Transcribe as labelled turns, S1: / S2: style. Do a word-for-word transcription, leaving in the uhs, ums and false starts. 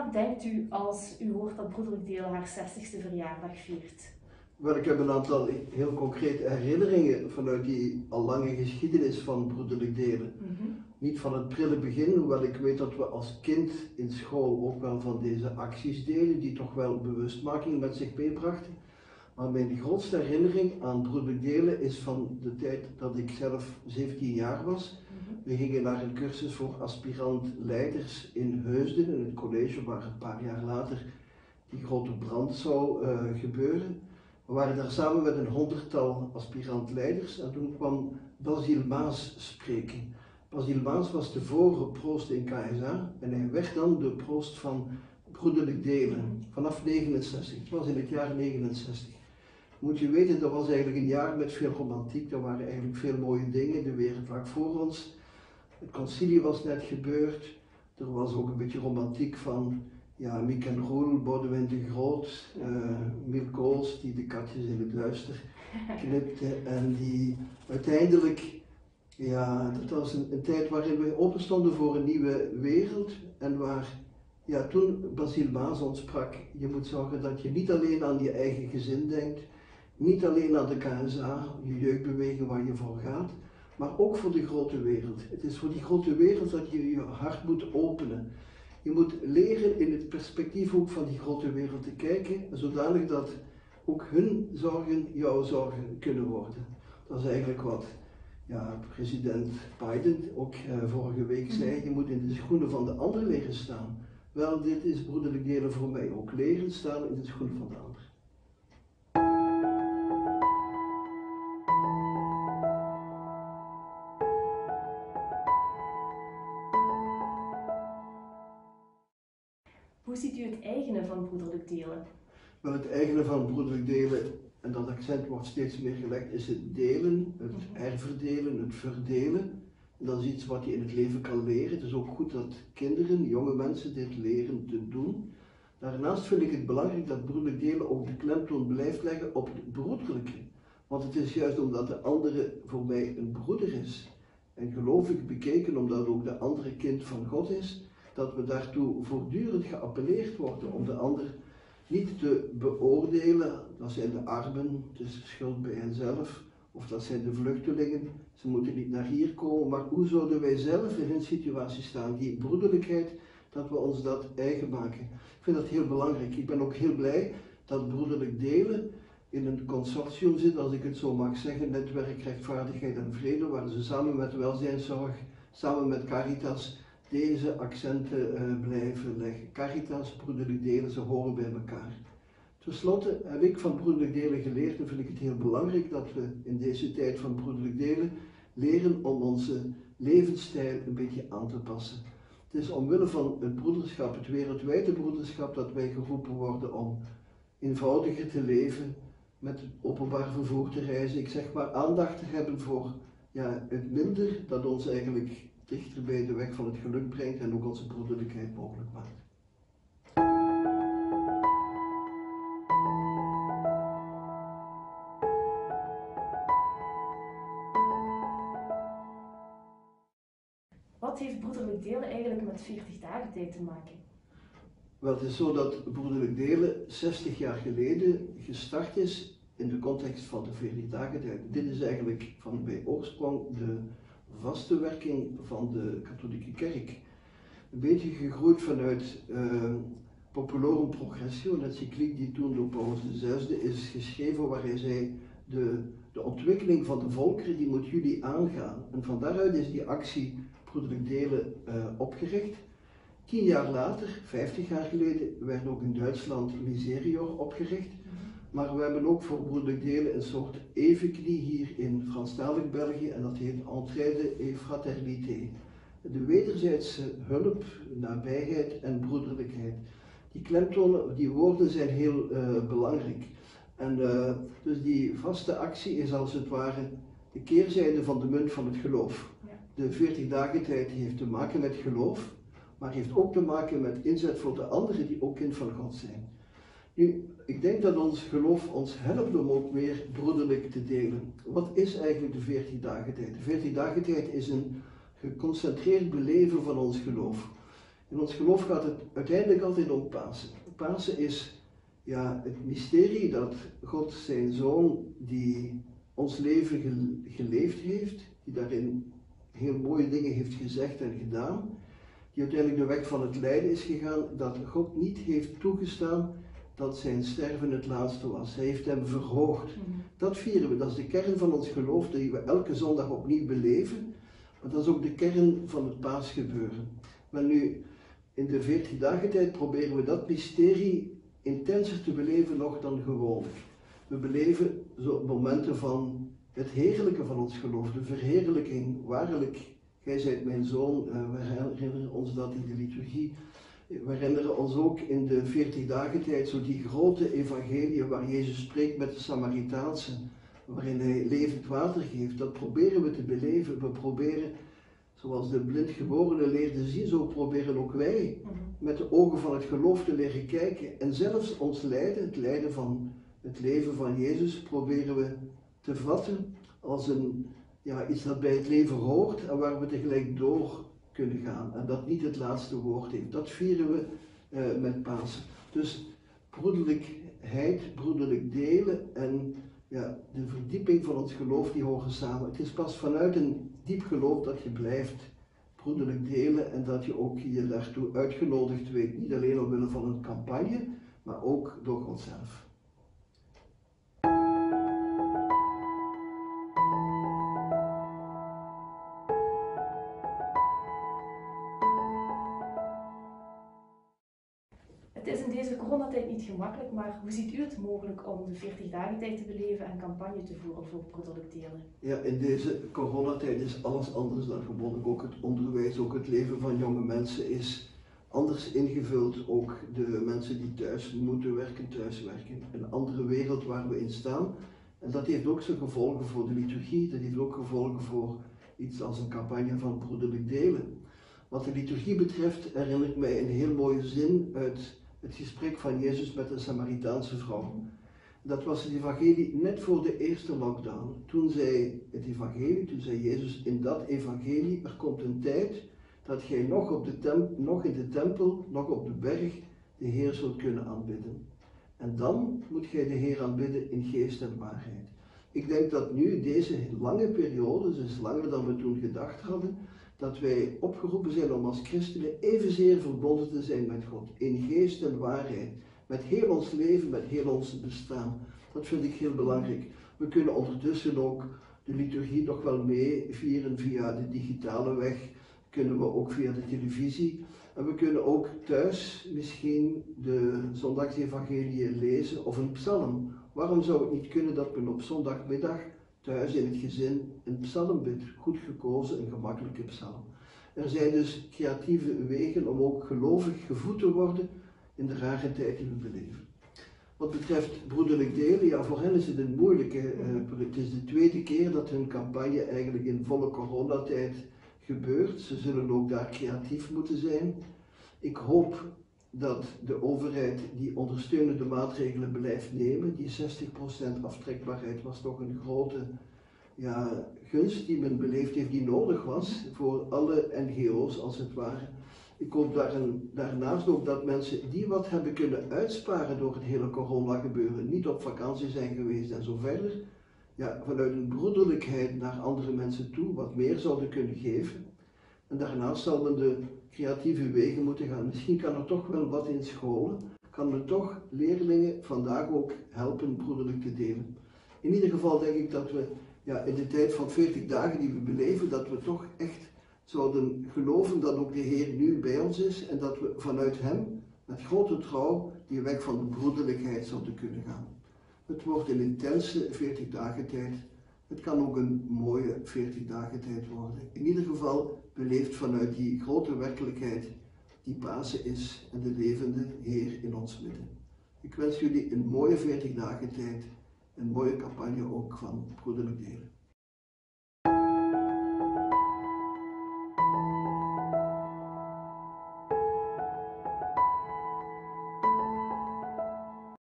S1: Wat denkt u als u hoort dat Broederlijk Delen haar zestigste verjaardag viert?
S2: Wel, ik heb een aantal heel concrete herinneringen vanuit die al lange geschiedenis van Broederlijk Delen.
S1: Mm-hmm.
S2: Niet van het prille begin, hoewel ik weet dat we als kind in school ook wel van deze acties deden, die toch wel bewustmaking met zich meebrachten. Maar mijn grootste herinnering aan Broederlijk Delen is van de tijd dat ik zelf zeventien jaar was.
S1: Mm-hmm.
S2: We gingen naar een cursus voor aspirant-leiders in Heusden, in het college waar een paar jaar later die grote brand zou uh, gebeuren. We waren daar samen met een honderdtal aspirant-leiders en toen kwam Basil Maas spreken. Basil Maas was tevoren proost in K S A en hij werd dan de proost van Broederlijk Delen vanaf negenenzestig. Het was in het jaar negenenzestig. Moet je weten, dat was eigenlijk een jaar met veel romantiek, er waren eigenlijk veel mooie dingen, de wereld lag voor ons. Het concilie was net gebeurd, er was ook een beetje romantiek van ja, Miek en Roel, Boudewijn de Groot, uh, Miel Kools die de katjes in het duister knipte en die uiteindelijk, ja, dat was een, een tijd waarin we openstonden voor een nieuwe wereld en waar, ja, toen Basil Maas ons sprak, je moet zorgen dat je niet alleen aan je eigen gezin denkt, niet alleen aan de K S A, je jeugdbeweging waar je voor gaat, maar ook voor de grote wereld. Het is voor die grote wereld dat je je hart moet openen. Je moet leren in het perspectief ook van die grote wereld te kijken, zodanig dat ook hun zorgen jouw zorgen kunnen worden. Dat is eigenlijk wat ja, president Biden ook uh, vorige week zei, je moet in de schoenen van de ander leren staan. Wel, dit is Broederlijk Delen voor mij ook, leren staan in de schoenen van de ander.
S1: Hoe ziet u het eigene van Broederlijk Delen?
S2: Wel, het eigene van Broederlijk Delen, en dat accent wordt steeds meer gelegd, is het delen, het herverdelen, het verdelen. En dat is iets wat je in het leven kan leren. Het is ook goed dat kinderen, jonge mensen dit leren te doen. Daarnaast vind ik het belangrijk dat Broederlijk Delen ook de klemtoon blijft leggen op het broederlijke. Want het is juist omdat de andere voor mij een broeder is. En geloof ik bekeken omdat ook de andere kind van God is, dat we daartoe voortdurend geappelleerd worden om de ander niet te beoordelen. Dat zijn de armen, het is schuld bij henzelf, of dat zijn de vluchtelingen, ze moeten niet naar hier komen, maar hoe zouden wij zelf in een situatie staan, die broederlijkheid, dat we ons dat eigen maken. Ik vind dat heel belangrijk. Ik ben ook heel blij dat Broederlijk Delen in een consortium zit, als ik het zo mag zeggen, Netwerk Rechtvaardigheid en Vrede, waar ze samen met Welzijnszorg, samen met Caritas, deze accenten uh, blijven leggen. Caritas, Broederlijk Delen, ze horen bij elkaar. Ten slotte heb ik van Broederlijk Delen geleerd en vind ik het heel belangrijk dat we in deze tijd van Broederlijk Delen leren om onze levensstijl een beetje aan te passen. Het is omwille van het broederschap, het wereldwijde broederschap, dat wij geroepen worden om eenvoudiger te leven, met openbaar vervoer te reizen. Ik zeg maar aandacht te hebben voor ja, het minder dat ons eigenlijk dichter bij de weg van het geluk brengt en ook onze broederlijkheid mogelijk maakt.
S1: Wat heeft Broederlijk Delen eigenlijk met veertig dagen tijd te maken?
S2: Wel, het is zo dat Broederlijk Delen zestig jaar geleden gestart is in de context van de veertig dagen tijd. Dit is eigenlijk van bij oorsprong de vaste werking van de katholieke kerk. Een beetje gegroeid vanuit uh, Populorum Progressio, een encycliek die toen door Paulus de zesde is geschreven, waar hij zei, de, de ontwikkeling van de volkeren die moet jullie aangaan. En van daaruit is die actie Broederlijk Delen uh, opgericht. Tien jaar later, vijftig jaar geleden, werd ook in Duitsland Miserior opgericht. Maar we hebben ook voor Broederlijk Delen een soort evenknie hier in Franstalig België en dat heet Entraide et Fraternité. De wederzijdse hulp, nabijheid en broederlijkheid. Die klemtonen, die woorden zijn heel uh, belangrijk. En uh, dus die vaste actie is als het ware de keerzijde van de munt van het geloof. De veertig dagen tijd heeft te maken met geloof, maar heeft ook te maken met inzet voor de anderen die ook kind van God zijn. Nu, ik denk dat ons geloof ons helpt om ook weer broederlijk te delen. Wat is eigenlijk de veertig dagen tijd? De veertig dagen tijd is een geconcentreerd beleven van ons geloof. In ons geloof gaat het uiteindelijk altijd om Pasen. Pasen is ja, het mysterie dat God zijn Zoon, die ons leven geleefd heeft, die daarin heel mooie dingen heeft gezegd en gedaan, die uiteindelijk de weg van het lijden is gegaan, dat God niet heeft toegestaan dat zijn sterven het laatste was. Hij heeft hem verhoogd. Dat vieren we, dat is de kern van ons geloof, die we elke zondag opnieuw beleven, maar dat is ook de kern van het paasgebeuren. Maar nu, in de veertig dagen tijd proberen we dat mysterie intenser te beleven nog dan gewoonlijk. We beleven zo momenten van het heerlijke van ons geloof, de verheerlijking. Waarlijk, gij zijt mijn zoon. Uh, we herinneren ons dat in de liturgie. We herinneren ons ook in de veertig dagen tijd zo die grote evangelie waar Jezus spreekt met de Samaritaanse, waarin hij levend water geeft. Dat proberen we te beleven. We proberen, zoals de blindgeborene leerde zien, zo proberen ook wij met de ogen van het geloof te leren kijken. En zelfs ons lijden, het lijden van het leven van Jezus, proberen we te vatten als een, ja, iets dat bij het leven hoort en waar we tegelijk door kunnen gaan. En dat niet het laatste woord heeft. Dat vieren we uh, met Pasen. Dus broederlijkheid, broederlijk delen en ja, de verdieping van ons geloof, die horen samen. Het is pas vanuit een diep geloof dat je blijft broederlijk delen en dat je ook je daartoe uitgenodigd weet. Niet alleen omwille van een campagne, maar ook door God zelf.
S1: Het is in deze coronatijd niet gemakkelijk, maar hoe ziet u het mogelijk om de veertig dagen tijd te beleven en campagne te voeren voor broederlijk delen?
S2: Ja, in deze coronatijd is alles anders dan gewoonlijk. Ook het onderwijs, ook het leven van jonge mensen is anders ingevuld. Ook de mensen die thuis moeten werken, thuis werken. Een andere wereld waar we in staan. En dat heeft ook zijn gevolgen voor de liturgie. Dat heeft ook gevolgen voor iets als een campagne van broederlijk delen. Wat de liturgie betreft herinner ik mij een heel mooie zin uit het gesprek van Jezus met de Samaritaanse vrouw. Dat was het evangelie net voor de eerste lockdown. Toen zei het evangelie, toen zei Jezus in dat evangelie, er komt een tijd dat gij nog, op de temp, nog in de tempel, nog op de berg, de Heer zult kunnen aanbidden. En dan moet gij de Heer aanbidden in geest en waarheid. Ik denk dat nu deze lange periode, dus langer dan we toen gedacht hadden, dat wij opgeroepen zijn om als christenen evenzeer verbonden te zijn met God, in geest en waarheid, met heel ons leven, met heel ons bestaan. Dat vind ik heel belangrijk. We kunnen ondertussen ook de liturgie nog wel mee vieren via de digitale weg, kunnen we ook via de televisie. En we kunnen ook thuis misschien de zondagsevangelie lezen of een psalm. Waarom zou het niet kunnen dat men op zondagmiddag thuis in het gezin een psalm bidt, goed gekozen, een gemakkelijke psalm. Er zijn dus creatieve wegen om ook gelovig gevoed te worden in de rare tijd die we beleven. Wat betreft broederlijk delen, ja, voor hen is het een moeilijke. Uh, het is de tweede keer dat hun campagne eigenlijk in volle coronatijd gebeurt. Ze zullen ook daar creatief moeten zijn. Ik hoop dat de overheid die ondersteunende maatregelen blijft nemen. Die zestig procent aftrekbaarheid was toch een grote ja, gunst die men beleefd heeft, die nodig was voor alle N G O's als het ware. Ik hoop daar een, daarnaast ook dat mensen die wat hebben kunnen uitsparen door het hele corona gebeuren, niet op vakantie zijn geweest en zo verder, ja, vanuit een broederlijkheid naar andere mensen toe wat meer zouden kunnen geven. En daarnaast zal men de creatieve wegen moeten gaan. Misschien kan er toch wel wat in scholen, kan men toch leerlingen vandaag ook helpen broederlijk te delen. In ieder geval denk ik dat we ja, in de tijd van veertig dagen die we beleven, dat we toch echt zouden geloven dat ook de Heer nu bij ons is en dat we vanuit Hem met grote trouw die weg van de broederlijkheid zouden kunnen gaan. Het wordt een intense veertig dagen tijd. Het kan ook een mooie veertig dagen tijd worden. In ieder geval beleefd vanuit die grote werkelijkheid die Pasen is en de levende Heer in ons midden. Ik wens jullie een mooie veertig dagen tijd, een mooie campagne ook van broederlijk delen.